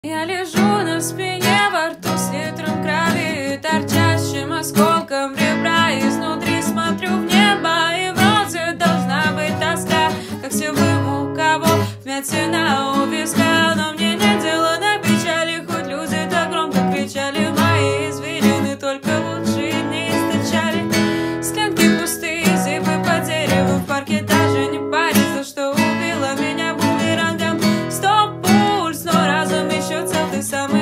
Я лежу на спине, во рту с литром крови, торчащим осколком ребра. Изнутри смотрю в небо, и в розе должна быть тоска, как всем у кого вмятина у виска. Но мне нет дела до печали, хоть люди так громко кричали. Мои извилины только лучшие дни источали. Склянки пустые, зипы по дереву, в парке даже не парится, что убила меня бумерангом. Стоп, пульс, но разум еще цел, ты самый